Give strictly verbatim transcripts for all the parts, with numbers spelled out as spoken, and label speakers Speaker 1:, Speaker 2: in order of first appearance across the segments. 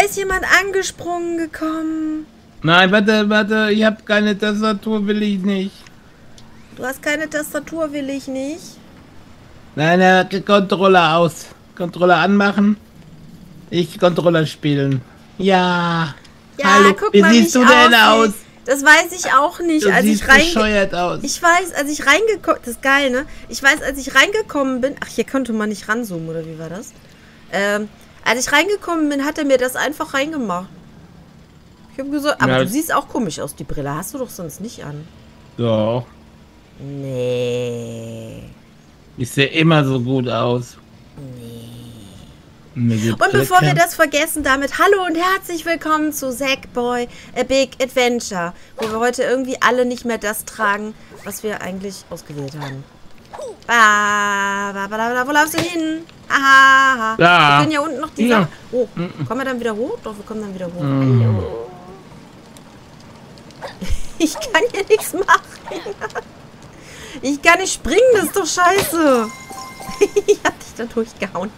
Speaker 1: ist jemand angesprungen gekommen.
Speaker 2: Nein, warte, warte, ich habe keine Tastatur, will ich nicht.
Speaker 1: Du hast keine Tastatur, will ich nicht.
Speaker 2: Nein, nein, Controller aus. Controller anmachen. Ich Controller spielen. Ja.
Speaker 1: Ja,
Speaker 2: hallo,
Speaker 1: guck
Speaker 2: wie
Speaker 1: mal,
Speaker 2: siehst
Speaker 1: wie
Speaker 2: du
Speaker 1: ich
Speaker 2: denn
Speaker 1: aussehe.
Speaker 2: aus?
Speaker 1: Das weiß ich auch nicht.
Speaker 2: Du
Speaker 1: als
Speaker 2: siehst
Speaker 1: ich rein
Speaker 2: bescheuert aus.
Speaker 1: Ich weiß, als ich reingekommen... Das ist geil, ne? Ich weiß, als ich reingekommen bin... Ach, hier konnte man nicht ranzoomen, oder wie war das? Ähm, als ich reingekommen bin, hat er mir das einfach reingemacht. Ich habe gesagt... Aber
Speaker 2: ja,
Speaker 1: du siehst auch komisch aus, die Brille. Hast du doch sonst nicht an.
Speaker 2: Doch.
Speaker 1: Nee.
Speaker 2: Ich sehe immer so gut aus.
Speaker 1: Nee.
Speaker 2: Und
Speaker 1: bevor wir das vergessen, damit hallo und herzlich willkommen zu Sackboy A Big Adventure, wo wir heute irgendwie alle nicht mehr das tragen, was wir eigentlich ausgewählt haben. Ah, da, da, da, wo laufst du hin? Aha,
Speaker 2: ja.
Speaker 1: Wir können ja unten noch die
Speaker 2: ja.
Speaker 1: Sache. Oh, kommen wir dann wieder hoch? Doch, wir kommen dann wieder hoch.
Speaker 2: Mm.
Speaker 1: Hallo. Ich kann hier nichts machen. Ich kann nicht springen, das ist doch scheiße. Ich hab dich da durchgehauen.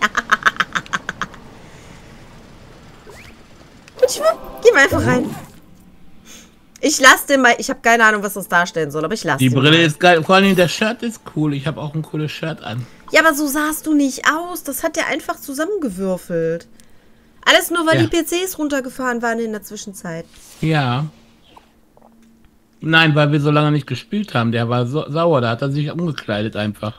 Speaker 1: Geh mal einfach rein. Ich lasse den mal. Ich habe keine Ahnung, was das darstellen soll, aber ich lasse
Speaker 2: Die
Speaker 1: den
Speaker 2: Brille
Speaker 1: mal.
Speaker 2: ist geil. Vor allem das Shirt ist cool. Ich habe auch ein cooles Shirt an.
Speaker 1: Ja, aber so sahst du nicht aus. Das hat der einfach zusammengewürfelt. Alles nur, weil
Speaker 2: ja.
Speaker 1: die P Cs runtergefahren waren in der Zwischenzeit.
Speaker 2: Ja. Nein, weil wir so lange nicht gespielt haben. Der war so sauer. Da hat er sich umgekleidet einfach.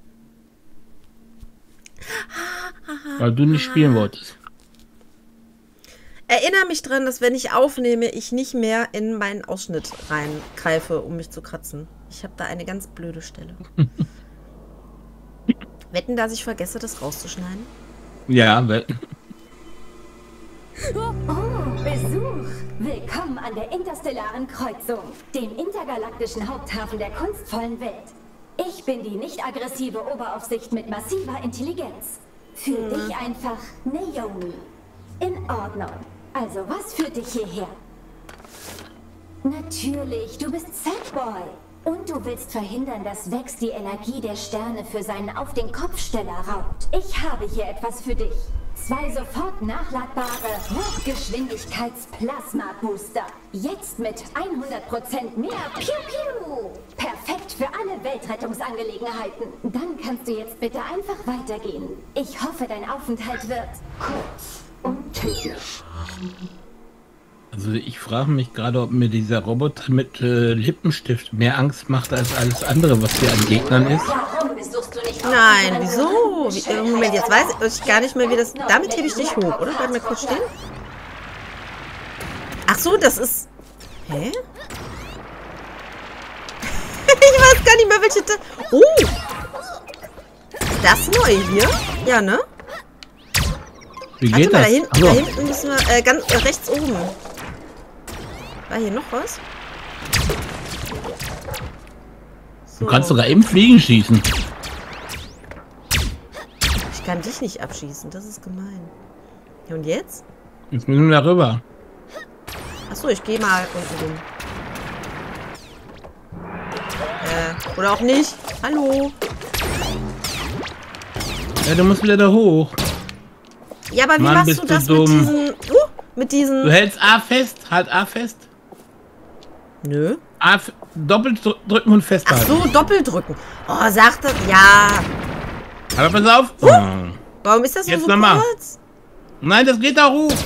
Speaker 2: Weil du nicht spielen wolltest.
Speaker 1: Erinnere mich dran, dass wenn ich aufnehme, ich nicht mehr in meinen Ausschnitt reingreife, um mich zu kratzen. Ich habe da eine ganz blöde Stelle. Wetten, dass ich vergesse, das rauszuschneiden?
Speaker 2: Ja, wetten.
Speaker 3: Oh, Besuch! Willkommen an der interstellaren Kreuzung, dem intergalaktischen Haupthafen der kunstvollen Welt. Ich bin die nicht aggressive Oberaufsicht mit massiver Intelligenz. Für hm. dich einfach Naomi. In Ordnung. Also, was führt dich hierher? Natürlich, du bist Sackboy. Und du willst verhindern, dass Vex die Energie der Sterne für seinen Auf-den-Kopf-Steller raubt. Ich habe hier etwas für dich. Zwei sofort nachladbare Hochgeschwindigkeits-Plasma-Booster. Jetzt mit hundert Prozent mehr Piu-Piu. Perfekt für alle Weltrettungsangelegenheiten. Dann kannst du jetzt bitte einfach weitergehen. Ich hoffe, dein Aufenthalt wird kurz und tödlich.
Speaker 2: Also ich frage mich gerade, ob mir dieser Roboter mit äh, Lippenstift mehr Angst macht als alles andere, was hier an Gegnern ist.
Speaker 1: Nein, wieso? Wie, Moment, jetzt weiß ich gar nicht mehr, wie das... Damit hebe ich dich hoch, oder? Bleib mal kurz stehen. Ach so, das ist... Hä? Ich weiß gar nicht mehr, welche... Ta oh! Ist das neu hier? Ja, ne?
Speaker 2: Wie
Speaker 1: Warte
Speaker 2: geht
Speaker 1: mal,
Speaker 2: das?
Speaker 1: da hinten,
Speaker 2: Also.
Speaker 1: da hinten müssen wir... Äh, ganz äh, rechts oben. War hier noch was? So.
Speaker 2: Du kannst sogar im Fliegen schießen.
Speaker 1: Ich kann dich nicht abschießen, das ist gemein. Ja, und jetzt?
Speaker 2: Jetzt müssen wir da rüber.
Speaker 1: Achso, ich gehe mal unten hin. Äh, oder auch nicht. Hallo.
Speaker 2: Ja, du musst wieder da hoch.
Speaker 1: Ja, aber wie
Speaker 2: Mann,
Speaker 1: machst
Speaker 2: bist
Speaker 1: du
Speaker 2: du
Speaker 1: das
Speaker 2: dumm.
Speaker 1: mit diesen... Uh, mit diesen...
Speaker 2: Du hältst A fest. Halt A fest.
Speaker 1: Nö.
Speaker 2: A doppelt drücken und
Speaker 1: Ach
Speaker 2: festhalten.
Speaker 1: so, doppelt drücken. Oh, sagt das... Ja.
Speaker 2: Aber pass auf.
Speaker 1: Uh, warum ist das
Speaker 2: Jetzt
Speaker 1: so
Speaker 2: noch mal.
Speaker 1: kurz?
Speaker 2: Nein, das geht da hoch.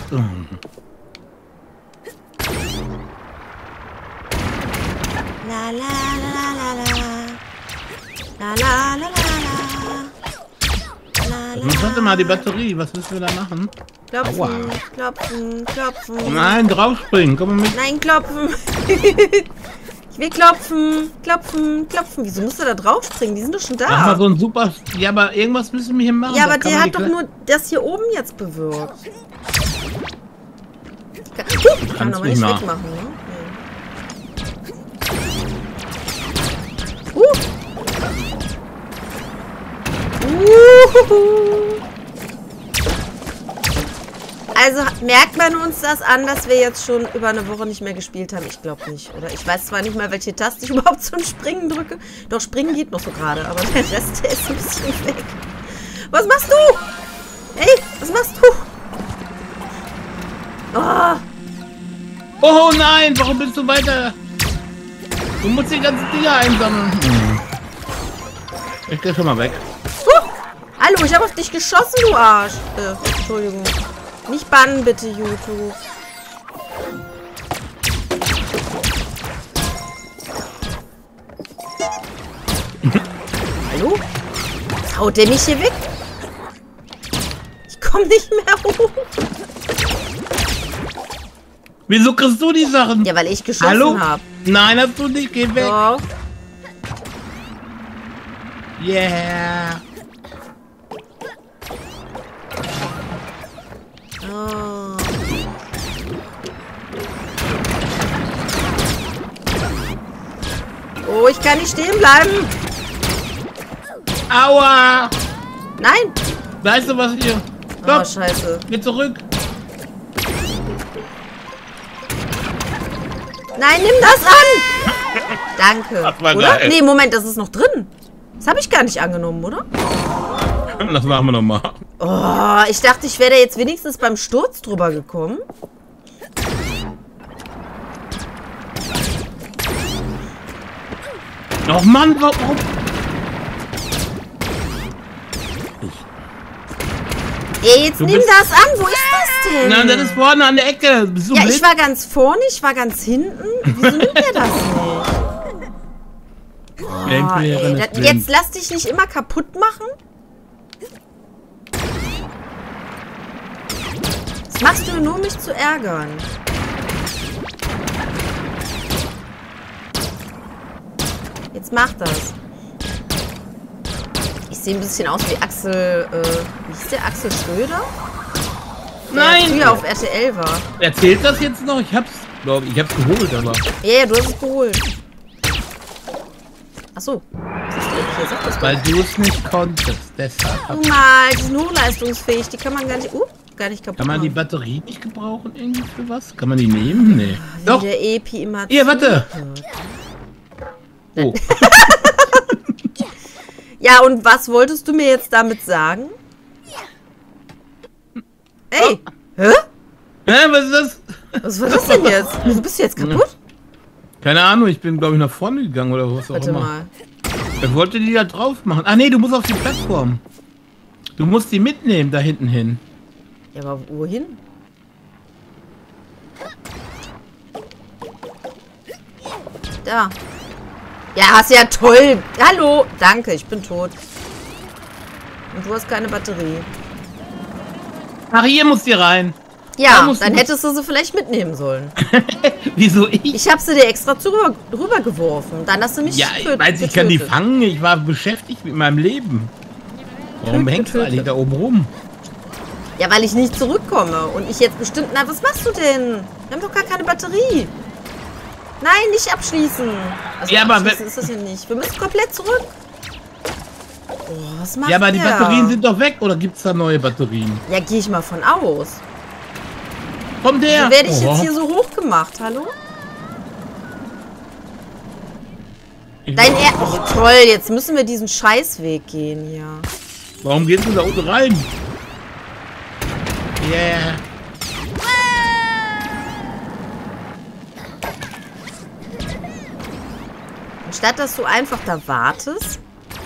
Speaker 1: La la la la la la. La la la la la.
Speaker 2: Warte mal, die Batterie. Was müssen wir da machen?
Speaker 1: Klopfen,
Speaker 2: Aua.
Speaker 1: klopfen, klopfen.
Speaker 2: Nein, draufspringen. Komm mal mit.
Speaker 1: Nein, klopfen. Ich will klopfen, klopfen, klopfen. Wieso musst du da drauf springen? Die sind doch schon da.
Speaker 2: Mach mal so ein super... Ja, aber irgendwas müssen wir hier machen.
Speaker 1: Ja,
Speaker 2: Da
Speaker 1: aber
Speaker 2: kann
Speaker 1: der
Speaker 2: man
Speaker 1: hat
Speaker 2: die
Speaker 1: doch
Speaker 2: Kle-
Speaker 1: nur das hier oben jetzt bewirkt. Ich kann, uh, ich kann
Speaker 2: kann's
Speaker 1: aber
Speaker 2: nicht
Speaker 1: nicht
Speaker 2: machen.
Speaker 1: wegmachen, ne? Nee. Uh. Uhuhu. Also merkt man uns das an, dass wir jetzt schon über eine Woche nicht mehr gespielt haben? Ich glaube nicht. Oder ich weiß zwar nicht mal, welche Taste ich überhaupt zum Springen drücke. Doch, Springen geht noch so gerade, aber der Rest, der ist ein bisschen weg. Was machst du? Ey, was machst du? Oh.
Speaker 2: Oh nein, warum bist du weiter? Du musst die ganzen Dinger einsammeln. Hm. Ich geh schon mal weg.
Speaker 1: Huh. Hallo, ich habe auf dich geschossen, du Arsch. Äh, Entschuldigung. Nicht bannen, bitte, YouTube. Hallo? Jetzt haut der mich hier weg? Ich komme nicht mehr hoch.
Speaker 2: Wieso kriegst du die Sachen?
Speaker 1: Ja, weil ich geschossen habe.
Speaker 2: Nein, hast du nicht. Geh weg.
Speaker 1: Doch.
Speaker 2: Yeah.
Speaker 1: Oh. Oh, ich kann nicht stehen bleiben.
Speaker 2: Aua.
Speaker 1: Nein.
Speaker 2: Weißt du was hier?
Speaker 1: Oh,
Speaker 2: Stopp.
Speaker 1: scheiße.
Speaker 2: Geh zurück.
Speaker 1: Nein, nimm das an. Danke.
Speaker 2: Das war
Speaker 1: oder?
Speaker 2: geil.
Speaker 1: Nee, Moment, das ist noch drin. Das habe ich gar nicht angenommen, oder?
Speaker 2: Das machen wir nochmal.
Speaker 1: Oh, ich dachte, ich wäre da jetzt wenigstens beim Sturz drüber gekommen.
Speaker 2: Oh Mann, warum?
Speaker 1: Ey, jetzt
Speaker 2: Du
Speaker 1: nimm
Speaker 2: bist-
Speaker 1: das an. Wo ist das denn?
Speaker 2: Nein, das ist vorne an der Ecke. Bist du
Speaker 1: ja,
Speaker 2: blind?
Speaker 1: ich war ganz vorne, ich war ganz hinten. Wieso nimmt er das nicht? Oh, ey, das, jetzt lass dich nicht immer kaputt machen. Das machst du nur, um mich zu ärgern. Jetzt mach das. Ich sehe ein bisschen aus wie Axel, äh, wie hieß der? Axel Schröder? Der
Speaker 2: Nein!
Speaker 1: früher auf R T L war.
Speaker 2: Erzählt das jetzt noch? Ich hab's, glaube ich, ich hab's geholt, aber.
Speaker 1: Ja, ja, du hast es geholt. Achso. Was ist denn hier? Sag das doch.
Speaker 2: Weil du es nicht konntest, deshalb.
Speaker 1: Guck mal, die sind hochleistungsfähig. Die kann man gar nicht, uh, gar nicht kaputt
Speaker 2: Kann man die
Speaker 1: machen.
Speaker 2: Batterie nicht gebrauchen irgendwie für was? Kann man die nehmen? Nee.
Speaker 1: Wie
Speaker 2: Doch.
Speaker 1: der Epi immer
Speaker 2: Hier, warte.
Speaker 1: zuhört.
Speaker 2: Oh.
Speaker 1: Ja, und was wolltest du mir jetzt damit sagen? Ey, hä?
Speaker 2: Hä, was ist das?
Speaker 1: Was war das denn jetzt? Wieso bist du jetzt kaputt?
Speaker 2: Keine Ahnung, ich bin, glaube ich, nach vorne gegangen oder was auch
Speaker 1: Warte
Speaker 2: immer.
Speaker 1: mal.
Speaker 2: Ich wollte die da drauf machen. Ah, nee, du musst auf die Plattform. Du musst die mitnehmen, da hinten hin.
Speaker 1: Ja, aber wohin? Da. Ja, hast ja toll. Hallo. Danke, ich bin tot. Und du hast keine Batterie.
Speaker 2: Ach, hier musst du rein. Da
Speaker 1: Ja,
Speaker 2: musst
Speaker 1: dann
Speaker 2: du-
Speaker 1: hättest du sie vielleicht mitnehmen sollen.
Speaker 2: Wieso ich?
Speaker 1: Ich habe sie dir extra zu rüber, rübergeworfen. Dann hast du mich
Speaker 2: Ja, ich
Speaker 1: getötet.
Speaker 2: weiß, ich kann die fangen. Ich war beschäftigt mit meinem Leben. Warum
Speaker 1: Töte,
Speaker 2: hängst du
Speaker 1: töte.
Speaker 2: eigentlich da oben rum?
Speaker 1: Ja, weil ich nicht zurückkomme. Und ich jetzt bestimmt... Na, was machst du denn? Wir haben doch gar keine Batterie. Nein, nicht abschließen. Also
Speaker 2: Ja, aber
Speaker 1: abschließen
Speaker 2: wenn-
Speaker 1: ist das ja nicht. Wir müssen komplett zurück. Oh, was macht
Speaker 2: Ja, aber die
Speaker 1: der?
Speaker 2: Batterien sind doch weg. Oder gibt es da neue Batterien?
Speaker 1: Ja, gehe ich mal von aus.
Speaker 2: Komm der!
Speaker 1: So werde ich
Speaker 2: Oh.
Speaker 1: jetzt hier so hoch gemacht. Hallo?
Speaker 2: Ich-
Speaker 1: Dein er Oh, toll. Jetzt müssen wir diesen Scheißweg gehen hier.
Speaker 2: Warum gehst du da unten rein? Yeah.
Speaker 1: Anstatt, dass du einfach da wartest...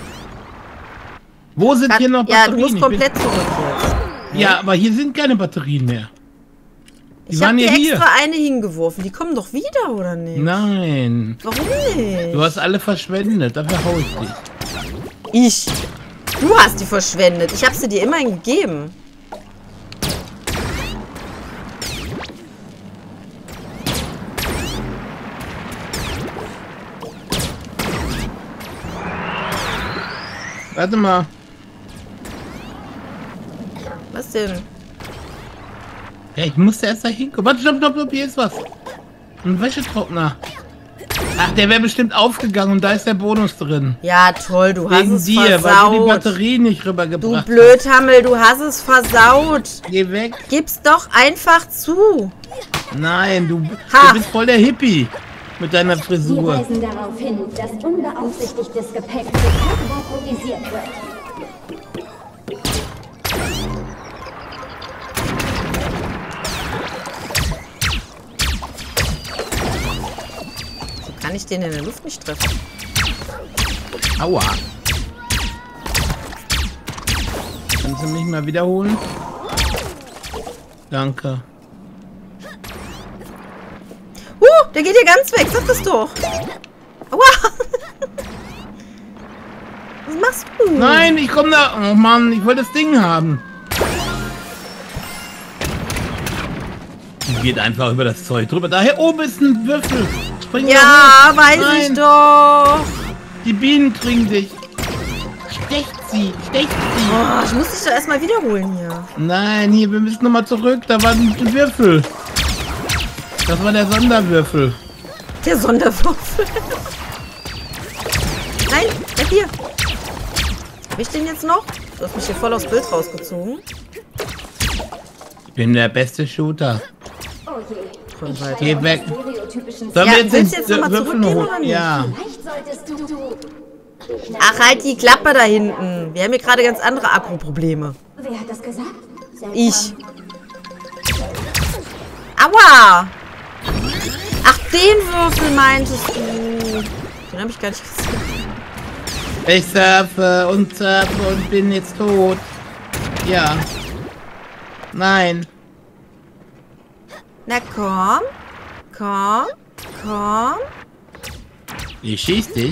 Speaker 2: Wo sind hier noch
Speaker 1: Ja,
Speaker 2: Batterien?
Speaker 1: du musst
Speaker 2: Ich
Speaker 1: komplett zurück jetzt.
Speaker 2: bin, ja, aber hier sind keine Batterien mehr. Die
Speaker 1: Ich habe
Speaker 2: waren
Speaker 1: dir
Speaker 2: ja hier.
Speaker 1: extra eine hingeworfen. Die kommen doch wieder, oder nicht?
Speaker 2: Nein.
Speaker 1: Warum nicht?
Speaker 2: Du hast alle verschwendet. Dafür hau ich dich.
Speaker 1: Ich. Du hast die verschwendet. Ich habe sie dir immerhin gegeben.
Speaker 2: Warte mal.
Speaker 1: Was denn?
Speaker 2: Ja, ich musste erst da hinkommen. Warte, stopp, stopp, stopp. Hier ist was. Ein Wäschetrockner. Ach, der wäre bestimmt aufgegangen und da ist der Bonus drin.
Speaker 1: Ja, toll. Du hast
Speaker 2: Wegen
Speaker 1: es
Speaker 2: dir, weil du die
Speaker 1: versaut.
Speaker 2: Batterie nicht
Speaker 1: Du
Speaker 2: rübergebracht
Speaker 1: Blödhammel, du hast es versaut.
Speaker 2: hast. Geh weg.
Speaker 1: Gib's doch einfach zu.
Speaker 2: Nein, du,
Speaker 1: Ha.
Speaker 2: du bist voll der Hippie. Mit deiner
Speaker 3: Wir
Speaker 2: Frisur.
Speaker 3: weisen darauf hin, dass unbeaufsichtigtes Gepäck sofort vaporisiert wird.
Speaker 1: ich den in der Luft nicht treffe?
Speaker 2: Aua. Kannst du mich mal wiederholen? Danke.
Speaker 1: Uh, der geht hier ganz weg. Sag das doch. Aua. Was machst du?
Speaker 2: Nein, ich komme da. Oh Mann, ich wollte das Ding haben. Die geht einfach über das Zeug drüber. Daher oben ist ein Würfel. Spring
Speaker 1: Ja, weiß
Speaker 2: Nein.
Speaker 1: ich doch.
Speaker 2: Die Bienen kriegen dich. Stecht sie, stecht sie.
Speaker 1: Oh, ich muss dich doch erstmal wiederholen hier.
Speaker 2: Nein, hier, wir müssen nochmal zurück. Da war ein Würfel. Das war der Sonderwürfel.
Speaker 1: Der Sonderwürfel. Nein, bleib hier. Hab ich den jetzt noch? Du hast mich hier voll aufs Bild rausgezogen.
Speaker 2: Ich bin der beste Shooter.
Speaker 3: Oh je.
Speaker 1: Von weit.
Speaker 2: Geh weg.
Speaker 3: Stereotypischen
Speaker 2: Sollen
Speaker 1: Ja,
Speaker 2: wir jetzt
Speaker 1: willst
Speaker 2: den
Speaker 1: du jetzt noch mal
Speaker 2: Würfel
Speaker 1: zurückgehen
Speaker 2: holen?
Speaker 1: oder nicht?
Speaker 2: Ja.
Speaker 3: Vielleicht solltest du... du
Speaker 1: Ach, halt die Klappe da hinten. Wir haben hier gerade ganz andere Akkuprobleme.
Speaker 3: Wer hat das gesagt? Seltsam.
Speaker 1: Ich. Aua! Ach, den Würfel meintest du. Den habe ich gar nicht gesehen.
Speaker 2: Ich surfe und surfe und bin jetzt tot. Ja. Nein.
Speaker 1: Na komm. Komm. Komm.
Speaker 2: Ich schieß dich.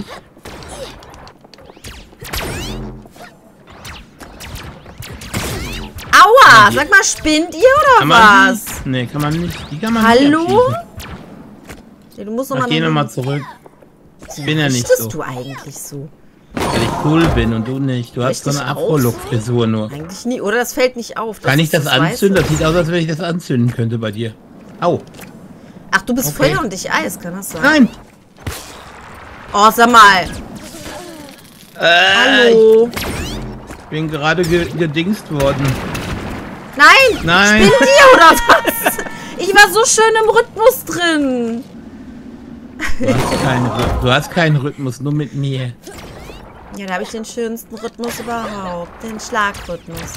Speaker 1: Aua! Sag mal, spinnt ihr oder
Speaker 2: Kann man
Speaker 1: was?
Speaker 2: die? Nee, kann man nicht. Die kann man
Speaker 1: Hallo?
Speaker 2: nicht abschießen.
Speaker 1: Ja, du musst noch
Speaker 2: Ach,
Speaker 1: mal
Speaker 2: geh
Speaker 1: noch-
Speaker 2: nochmal zurück. Ich bin ja nicht
Speaker 1: Richtest
Speaker 2: so.
Speaker 1: du eigentlich so?
Speaker 2: Weil ich cool bin und du nicht. Du hast so
Speaker 1: Richtig
Speaker 2: eine Afro-Look-Frisur nur.
Speaker 1: Eigentlich nie. Oder das fällt nicht auf.
Speaker 2: Kann ich das
Speaker 1: ist Weiße.
Speaker 2: anzünden? Das sieht aus, als wenn ich das anzünden könnte bei dir. Au.
Speaker 1: Ach, du bist
Speaker 2: Okay.
Speaker 1: Feuer und ich Eis, kann das sein?
Speaker 2: Nein.
Speaker 1: Oh, sag mal.
Speaker 2: Äh,
Speaker 1: Hallo.
Speaker 2: Ich bin gerade ge gedingst worden.
Speaker 1: Nein!
Speaker 2: Nein.
Speaker 1: Spinnt ihr oder was? Ich war so schön im Rhythmus drin.
Speaker 2: Du hast, keinen, Rhy- du hast keinen Rhythmus, nur mit mir.
Speaker 1: Ja, da habe ich den schönsten Rhythmus überhaupt. Den Schlagrhythmus.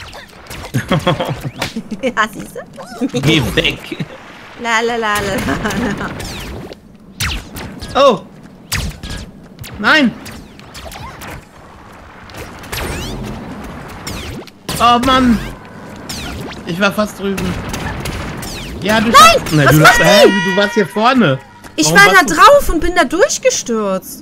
Speaker 1: Ja, siehst du?
Speaker 2: Geh weg.
Speaker 1: La la la la la.
Speaker 2: Oh. Nein. Oh Mann. Ich war fast drüben. Ja, du
Speaker 1: Nein!
Speaker 2: Na,
Speaker 1: Was
Speaker 2: du,
Speaker 1: macht
Speaker 2: hä,
Speaker 1: die?
Speaker 2: du warst hier vorne.
Speaker 1: Ich
Speaker 2: Warum
Speaker 1: war da
Speaker 2: warst du-
Speaker 1: drauf und bin da durchgestürzt.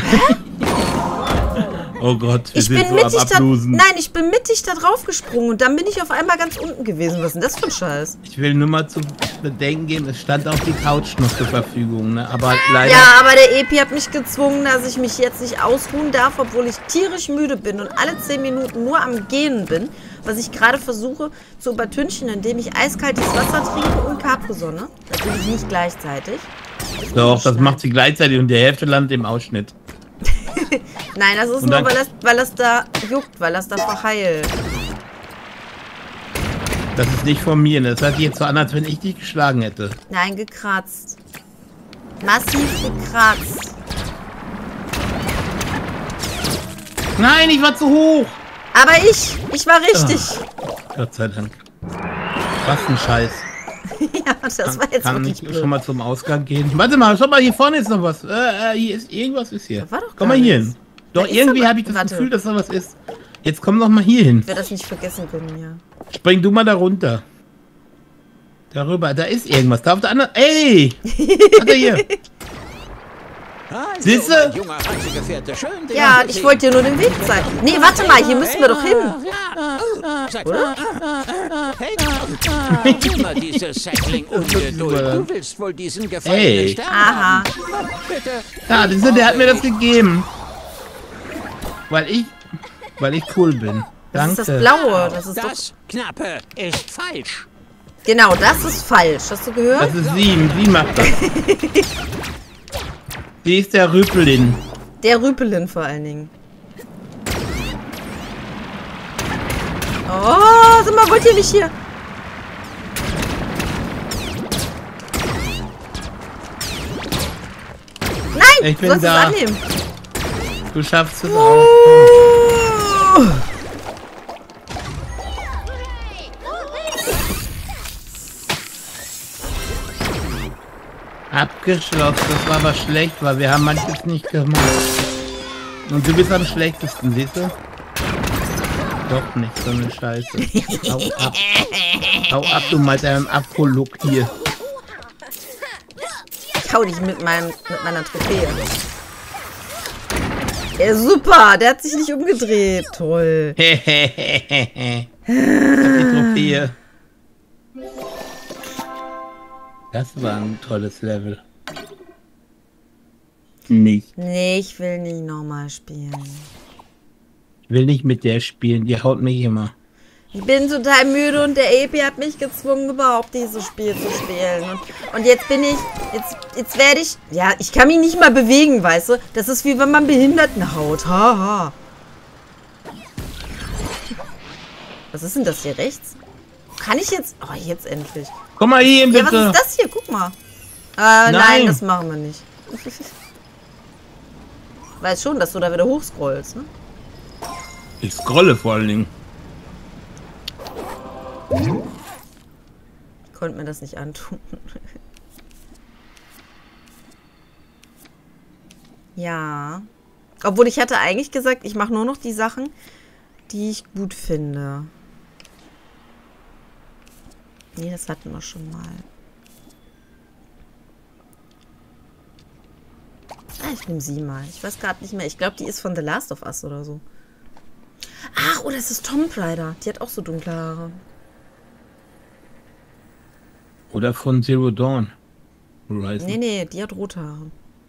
Speaker 2: Oh Gott, wir
Speaker 1: Ich
Speaker 2: sind
Speaker 1: bin
Speaker 2: so am
Speaker 1: mittig da.
Speaker 2: Ablosen.
Speaker 1: Nein, ich bin mittig da drauf gesprungen und dann bin ich auf einmal ganz unten gewesen. Was ist denn das für ein Scheiß?
Speaker 2: Ich will nur mal zu bedenken geben, es stand auch die Couch noch zur Verfügung, ne? Aber leider.
Speaker 1: Ja, aber der Epi hat mich gezwungen, dass ich mich jetzt nicht ausruhen darf, obwohl ich tierisch müde bin und alle zehn Minuten nur am Gehen bin, was ich gerade versuche zu übertünchen, indem ich eiskaltes Wasser trinke und Capri-Sonne. Natürlich nicht gleichzeitig.
Speaker 2: Doch, das macht sie gleichzeitig und die Hälfte landet im Ausschnitt.
Speaker 1: Nein, das ist
Speaker 2: Und
Speaker 1: nur,
Speaker 2: dann-
Speaker 1: weil das, weil das da juckt, weil das da verheilt.
Speaker 2: Das ist nicht von mir, ne? Das hört sich jetzt so an, als wenn ich dich geschlagen hätte.
Speaker 1: Nein, gekratzt. Massiv gekratzt.
Speaker 2: Nein, ich war zu hoch!
Speaker 1: Aber ich, ich war richtig.
Speaker 2: Gott sei Dank. Was ein Scheiß.
Speaker 1: Ja, das war jetzt
Speaker 2: Kann
Speaker 1: wirklich
Speaker 2: ich
Speaker 1: blöd.
Speaker 2: schon mal zum Ausgang gehen? Warte mal, schau mal, hier vorne ist noch was. Äh, äh, hier ist irgendwas ist hier.
Speaker 1: Da war doch
Speaker 2: Komm
Speaker 1: gar
Speaker 2: mal hier
Speaker 1: nichts.
Speaker 2: hin. Doch,
Speaker 1: Da ist
Speaker 2: irgendwie
Speaker 1: aber-
Speaker 2: habe ich das
Speaker 1: warte.
Speaker 2: Gefühl, dass da was ist. Jetzt komm doch mal hier hin.
Speaker 1: Ich werde das nicht vergessen können, ja.
Speaker 2: Spring du mal da runter. Darüber, da ist irgendwas. Da auf der anderen. Ey! Warte hier.
Speaker 4: Also,
Speaker 2: Siehste?
Speaker 4: mein junger Reisegefährte, schön, dich
Speaker 1: Ja,
Speaker 4: zu
Speaker 1: ich
Speaker 4: sehen.
Speaker 1: wollte dir nur den Weg zeigen. Nee, warte mal, hier müssen wir doch hin.
Speaker 4: Sag
Speaker 1: Oder?
Speaker 4: mal, hey, immer diese Sackling-Ungeduld. Du willst wohl diesen gefallenen
Speaker 2: Ey.
Speaker 4: Stern
Speaker 1: Aha.
Speaker 4: haben. Bitte.
Speaker 2: Ja, das ist, der hat mir das gegeben. Weil ich. Weil ich cool bin.
Speaker 1: Das
Speaker 2: Danke.
Speaker 1: ist das Blaue. Das ist doch.
Speaker 4: Das, Knappe, ist falsch.
Speaker 1: Genau, das ist falsch. Hast du gehört?
Speaker 2: Das ist sie. Sie macht das. Sie ist der Rüpelin.
Speaker 1: Der Rüpelin vor allen Dingen. Oh, sag mal, wollt ihr nicht hier? Nein,
Speaker 2: Ich bin
Speaker 1: du sollst
Speaker 2: da.
Speaker 1: es annehmen.
Speaker 2: Du schaffst es auch.
Speaker 1: Oh.
Speaker 2: Abgeschlossen, das war aber schlecht, weil wir haben manches nicht gemacht. Und du bist am schlechtesten, siehst du? Doch nicht, so eine Scheiße. Hau ab. Hau ab, du mal deinem Afro-Look hier.
Speaker 1: Ich hau dich mit, meinem, mit meiner Trophäe. Ja, super, der hat sich nicht umgedreht. Toll.
Speaker 2: Hehehehe. Die Trophäe. Das war ein tolles Level. Nicht.
Speaker 1: Nee, ich will nicht nochmal spielen.
Speaker 2: Ich will nicht mit der spielen, die haut mich immer.
Speaker 1: Ich bin total müde und der Epi hat mich gezwungen, überhaupt dieses Spiel zu spielen. Und, und jetzt bin ich, jetzt, jetzt werde ich, ja, ich kann mich nicht mal bewegen, weißt du? Das ist wie wenn man Behinderten haut. Haha. Was ist denn das hier rechts? Kann ich jetzt, oh, jetzt endlich.
Speaker 2: Komm mal hier, bitte.
Speaker 1: Ja, was ist das hier? Guck mal. Äh, nein, nein das machen wir nicht. Ich weiß schon, dass du da wieder hochscrollst, ne?
Speaker 2: Ich scrolle vor allen Dingen.
Speaker 1: Ich konnte mir das nicht antun. Ja. Obwohl ich hatte eigentlich gesagt, ich mache nur noch die Sachen, die ich gut finde. Nee, das hatten wir schon mal. Ah, ich nehme sie mal. Ich weiß gerade nicht mehr. Ich glaube, die ist von The Last of Us oder so. Ach, oder es ist Tomb Raider. Die hat auch so dunkle Haare.
Speaker 2: Oder von Zero Dawn. Horizon.
Speaker 1: Nee, nee, die hat rote Haare.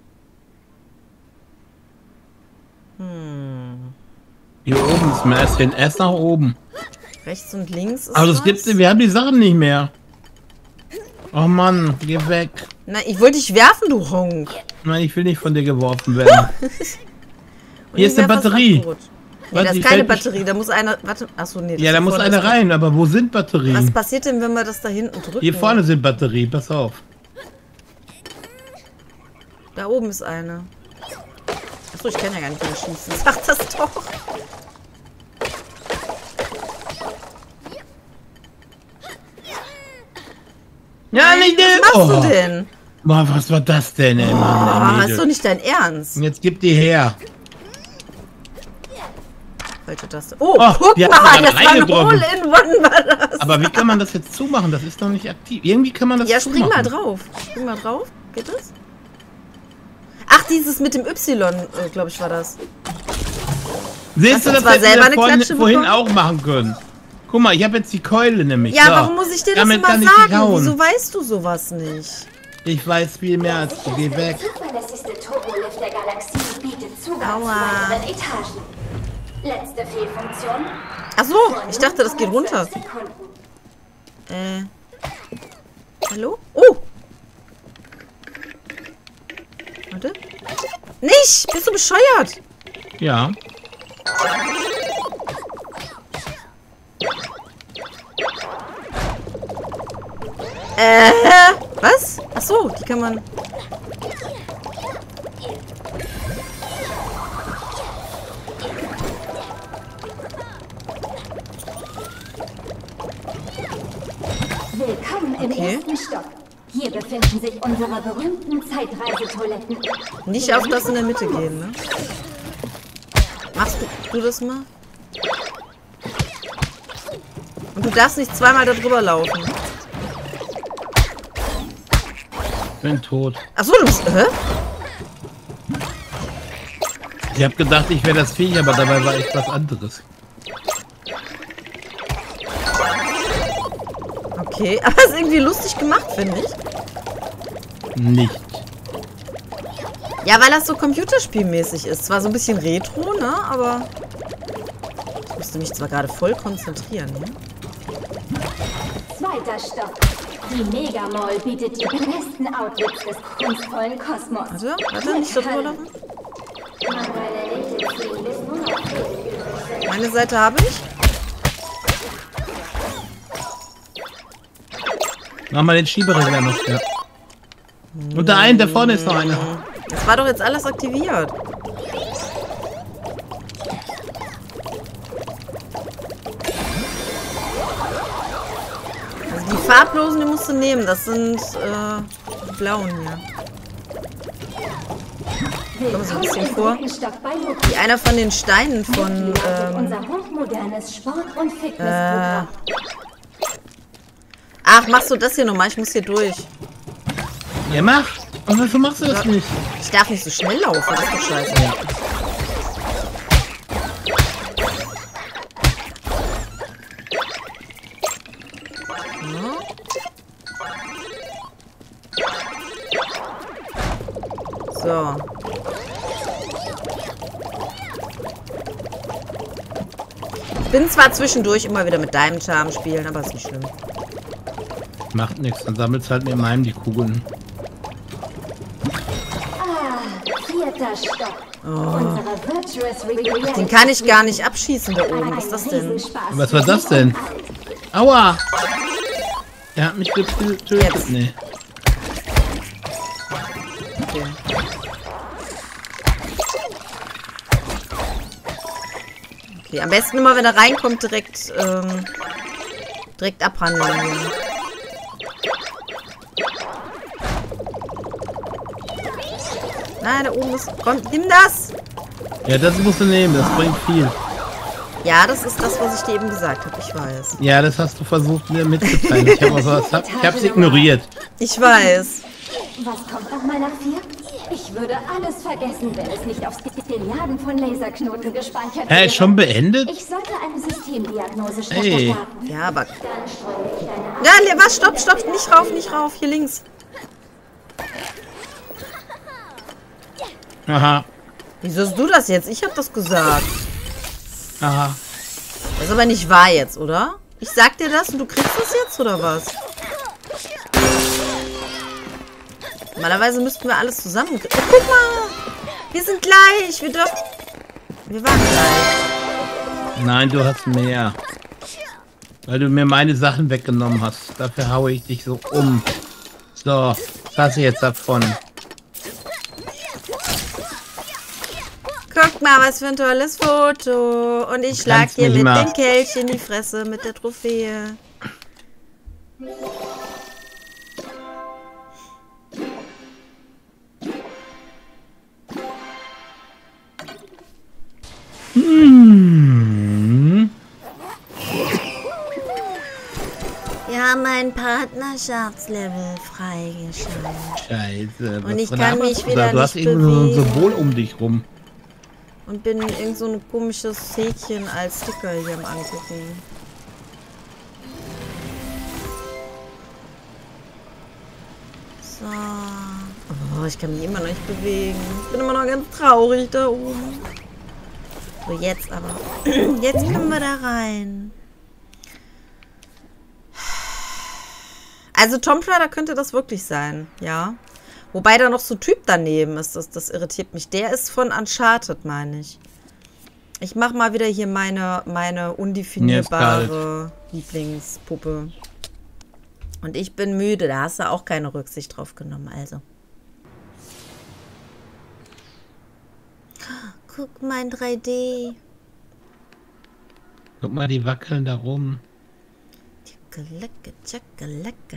Speaker 1: Hm.
Speaker 2: Hier oben ist mehr als den erst nach oben.
Speaker 1: Rechts und links ist
Speaker 2: Aber das
Speaker 1: was?
Speaker 2: gibt's, wir haben die Sachen nicht mehr. Oh Mann, geh weg.
Speaker 1: Na, ich wollte dich werfen, du Honk.
Speaker 2: Nein, ich will nicht von dir geworfen werden. Hier ist eine Batterie.
Speaker 1: Nee, da ist keine Batterie, da muss eine... Warte, achso, nee.
Speaker 2: Ja, da muss eine rein, aber wo sind Batterien?
Speaker 1: Was passiert denn, wenn wir das da hinten drücken?
Speaker 2: Hier vorne sind Batterien, pass auf.
Speaker 1: Da oben ist eine. Achso, ich kann ja gar nicht mehr schießen. Sag das doch.
Speaker 2: Ja, nicht den.
Speaker 1: Was machst
Speaker 2: oh.
Speaker 1: du denn?
Speaker 2: Boah, was war das denn, ey, Mann?
Speaker 1: Oh, ist doch nicht dein Ernst.
Speaker 2: Jetzt gib die her.
Speaker 1: Falsche Taste. Oh,
Speaker 2: oh
Speaker 1: guck mal, das war ein Hole-in-One, war das.
Speaker 2: Aber wie kann man das jetzt zumachen? Das ist doch nicht aktiv. Irgendwie kann man das
Speaker 1: ja,
Speaker 2: zumachen.
Speaker 1: Ja, spring mal drauf. Spring mal drauf. Geht das? Ach, dieses mit dem Y, äh, glaube ich, war das.
Speaker 2: Siehst du, das
Speaker 1: hätten wir vorhin,
Speaker 2: vorhin auch machen können. Guck mal, ich habe jetzt die Keule nämlich.
Speaker 1: Ja,
Speaker 2: so.
Speaker 1: Warum muss ich dir das
Speaker 2: Damit
Speaker 1: immer sagen? Wieso weißt du sowas nicht?
Speaker 2: Ich weiß viel mehr als du. Geh weg.
Speaker 3: Der zuverlässigste Turbolift der Galaxie bietet Zugang
Speaker 1: Aua.
Speaker 3: zu weiteren Etagen. Letzte Fehlfunktion.
Speaker 1: Ach so, ich dachte, das geht runter. Äh. Hallo? Oh! Warte. Nicht! Bist du bescheuert?
Speaker 2: Ja.
Speaker 1: Äh, was? Ach so, die kann man...
Speaker 3: Willkommen im
Speaker 1: Okay.
Speaker 3: ersten Stock. Hier befinden sich unsere berühmten Zeitreisetoiletten.
Speaker 1: Nicht auf das in der Mitte gehen, ne? Machst du, du das mal? Und du darfst nicht zweimal da drüber laufen.
Speaker 2: Ich bin tot.
Speaker 1: Achso, du bist... Hä?
Speaker 2: Ich habe gedacht, ich wäre das Viech, aber dabei war ich was anderes.
Speaker 1: Okay, aber ist irgendwie lustig gemacht, finde ich.
Speaker 2: Nicht.
Speaker 1: Ja, weil das so computerspielmäßig ist. Zwar so ein bisschen retro, ne? Aber ich musste mich zwar gerade voll konzentrieren, ne?
Speaker 3: Zweiter Stock. Die Mega Mall bietet die besten Outfits des kunstvollen Kosmos.
Speaker 1: Warte, warte, nicht da drüber laufen. Meine Seite habe ich.
Speaker 2: Mach mal den Schieberegler noch, ja. Und da einen, da vorne ist noch einer.
Speaker 1: Das war doch jetzt alles aktiviert. Also die farblosen, die musst du nehmen. Das sind äh, die blauen hier. komme so ein bisschen vor wie einer von den Steinen von, ähm,
Speaker 3: unser hochmodernes Sport- und
Speaker 1: äh,
Speaker 3: Fitnessprogramm.
Speaker 1: ach, machst du das hier nochmal? Ich muss hier durch.
Speaker 2: Ja, mach. Und wieso machst du das nicht?
Speaker 1: Ich darf nicht so schnell laufen, das ist doch scheiße.
Speaker 2: Ja.
Speaker 1: So. Ich bin zwar zwischendurch immer wieder mit deinem Charme spielen, aber ist nicht schlimm.
Speaker 2: Macht nichts, dann sammelst halt mir meinem die Kugeln.
Speaker 3: Ah, vierter Stock. Unsere Virtuous Reality.
Speaker 1: Den kann ich gar nicht abschießen da oben. Was ist das denn?
Speaker 2: Was war das denn? Aua! Er hat mich getötet.
Speaker 1: Jetzt.
Speaker 2: Nee.
Speaker 1: Okay. Okay, am besten immer, wenn er reinkommt, direkt, ähm, direkt abhandeln. Hier. Nein, da oben ist... Komm, nimm das!
Speaker 2: Ja, das musst du nehmen, das bringt viel.
Speaker 1: Ja, das ist das, was ich dir eben gesagt habe. Ich weiß.
Speaker 2: Ja, das hast du versucht mir mitzuteilen. Ich habe hab, ich hab's ignoriert.
Speaker 1: Ich weiß.
Speaker 3: Was kommt nach meiner vier? Ich würde alles vergessen, wenn es nicht auf Stilliarden von Laserknoten gespeichert
Speaker 2: Hä,
Speaker 3: wäre.
Speaker 2: ist schon beendet?
Speaker 3: Ich sollte eine Systemdiagnose
Speaker 2: Ey.
Speaker 3: starten.
Speaker 1: Ja, aber...
Speaker 3: Dann streue ich deine
Speaker 1: Ja, was? Stopp, stopp. Nicht rauf, nicht rauf. Hier links.
Speaker 2: Aha.
Speaker 1: Wieso hast du das jetzt? Ich habe das gesagt.
Speaker 2: Aha.
Speaker 1: Das ist aber nicht wahr jetzt, oder? Ich sag dir das und du kriegst das jetzt, oder was? Normalerweise müssten wir alles zusammen... Oh, guck mal! Wir sind gleich! Wir dürfen... Wir waren gleich.
Speaker 2: Nein, du hast mehr. Weil du mir meine Sachen weggenommen hast. Dafür haue ich dich so um. So, lass ich jetzt davon.
Speaker 1: Guck mal, was für ein tolles Foto. Und ich schlag
Speaker 2: kannst
Speaker 1: dir
Speaker 2: mich
Speaker 1: mit
Speaker 2: mal-
Speaker 1: dem Kelch in die Fresse mit der Trophäe.
Speaker 2: Hm.
Speaker 1: Wir haben ein Partnerschaftslevel freigeschaltet.
Speaker 2: Scheiße.
Speaker 1: Und ich
Speaker 2: was
Speaker 1: kann
Speaker 2: laberst
Speaker 1: mich
Speaker 2: du
Speaker 1: wieder
Speaker 2: da? Du hast
Speaker 1: nicht
Speaker 2: irgendwie so ein
Speaker 1: bewegen.
Speaker 2: Symbol um dich rum.
Speaker 1: Und bin irgend so ein komisches Häkchen als Sticker hier am Angucken. So. Oh, ich kann mich immer noch nicht bewegen. Ich bin immer noch ganz traurig da oben. So, jetzt aber. Jetzt können wir da rein. Also Tomb Raider könnte das wirklich sein, ja. Wobei da noch so ein Typ daneben ist, das, das irritiert mich. Der ist von Uncharted, meine ich. Ich mache mal wieder hier meine, meine undefinierbare Lieblingspuppe. Und ich bin müde, da hast du auch keine Rücksicht drauf genommen, also. Guck, mein drei D.
Speaker 2: Guck mal, die wackeln da rum.
Speaker 1: Tschakkalacke, tschakkalacke.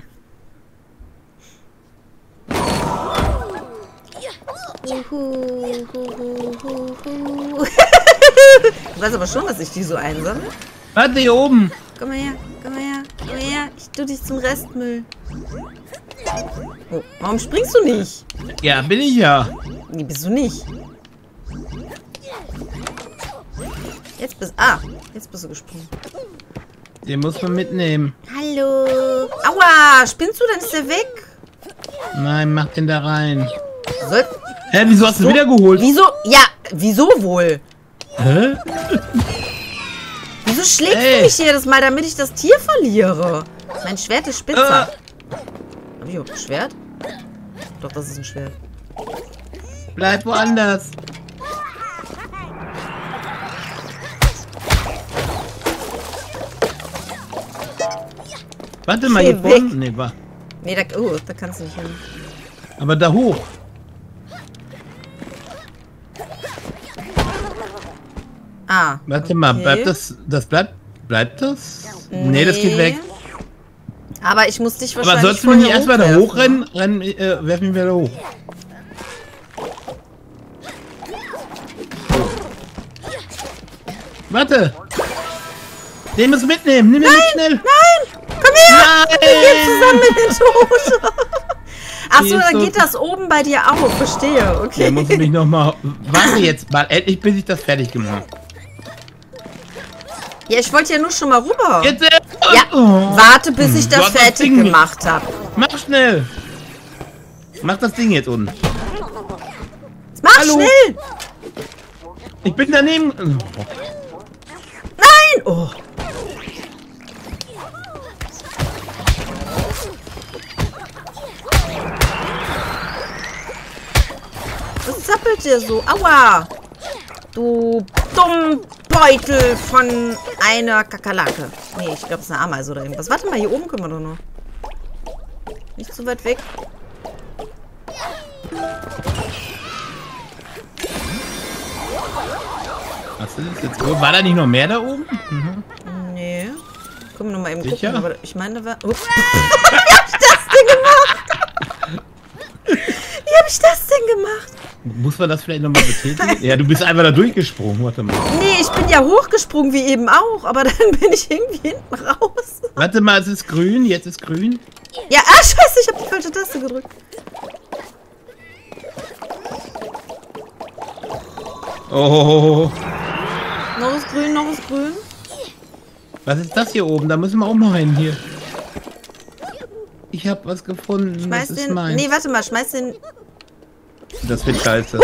Speaker 1: Uhu, hu, hu, hu. Du weißt aber schon, dass ich die so einsammle.
Speaker 2: Warte, hier oben.
Speaker 1: Komm mal her, komm mal her, komm mal her. Ich tu dich zum Restmüll. Oh, warum springst du nicht?
Speaker 2: Ja, bin ich ja.
Speaker 1: Nee, bist du nicht. Jetzt bist Ah, jetzt bist du gesprungen.
Speaker 2: Den muss man mitnehmen.
Speaker 1: Hallo. Aua, spinnst du? Dann ist der weg.
Speaker 2: Nein, mach den da rein.
Speaker 1: Soll...
Speaker 2: Hä, wieso hast du
Speaker 1: So,
Speaker 2: wieder geholt?
Speaker 1: Wieso? Ja, wieso wohl?
Speaker 2: Hä?
Speaker 1: Wieso schlägst
Speaker 2: Ey.
Speaker 1: du mich jedes Mal, damit ich das Tier verliere? Mein Schwert ist spitzer.
Speaker 2: Äh.
Speaker 1: Hab ich überhaupt ein Schwert? Doch, das ist ein Schwert.
Speaker 2: Bleib woanders. Warte mal,
Speaker 1: Geh
Speaker 2: hier
Speaker 1: weg.
Speaker 2: vorne. Nee, war.
Speaker 1: Nee, da, oh, da kannst du nicht hin.
Speaker 2: Aber da hoch.
Speaker 1: Ah.
Speaker 2: Warte mal,
Speaker 1: okay.
Speaker 2: bleibt das. Das bleibt. Bleibt das? Nee, das geht weg.
Speaker 1: Aber ich muss dich wahrscheinlich
Speaker 2: Aber sollst du mich nicht
Speaker 1: vorher
Speaker 2: erstmal da
Speaker 1: hochwerfen.
Speaker 2: hochrennen? Rennen, äh, werfen wir da hoch. Warte. Den musst du mitnehmen. Nimm den mit schnell.
Speaker 1: Nein! Komm her!
Speaker 2: Nein!
Speaker 1: Wir gehen zusammen in den Tod. Achso,
Speaker 2: Die ist
Speaker 1: dann
Speaker 2: so-
Speaker 1: geht das oben bei dir auf. Verstehe, okay.
Speaker 2: Der muss mich noch mal... Warte jetzt mal. Endlich, bis ich das fertig gemacht habe.
Speaker 1: Ja, ich wollte ja nur schon mal rüber.
Speaker 2: Jetzt... äh,
Speaker 1: Ja,
Speaker 2: oh.
Speaker 1: warte, bis ich
Speaker 2: Du
Speaker 1: das
Speaker 2: hast das
Speaker 1: fertig
Speaker 2: Ding nicht.
Speaker 1: gemacht habe.
Speaker 2: Mach schnell. Mach das Ding jetzt unten.
Speaker 1: Mach
Speaker 2: Hallo?
Speaker 1: schnell!
Speaker 2: Ich bin daneben.
Speaker 1: Nein! Oh. Was zappelt dir so? Aua! Du Dummbeutel von einer Kakerlake. Nee, ich glaube, es ist eine Ameise oder irgendwas. Warte mal, hier oben können wir doch noch. Nicht zu weit weg.
Speaker 2: Was ist das jetzt? War da nicht noch mehr da oben? Mhm.
Speaker 1: Nee. Können wir noch mal eben
Speaker 2: Sicher?
Speaker 1: gucken. Aber ich meine, da war... Ups. Wie hab ich das denn gemacht? Wie hab ich das denn gemacht?
Speaker 2: Muss man das vielleicht nochmal betätigen? Ja, du bist einfach da durchgesprungen. Warte mal.
Speaker 1: Nee, ich bin ja hochgesprungen, wie eben auch. Aber dann bin ich irgendwie hinten raus.
Speaker 2: Warte mal, es ist grün. Jetzt ist grün.
Speaker 1: Ja, ah, scheiße, ich habe die falsche Taste gedrückt.
Speaker 2: Oh.
Speaker 1: Noch ist grün, noch ist grün.
Speaker 2: Was ist das hier oben? Da müssen wir auch noch hin. Hier. Ich habe was gefunden.
Speaker 1: Schmeiß
Speaker 2: das ist
Speaker 1: den...
Speaker 2: mein.
Speaker 1: Nee, warte mal, schmeiß den...
Speaker 2: Das wird scheiße.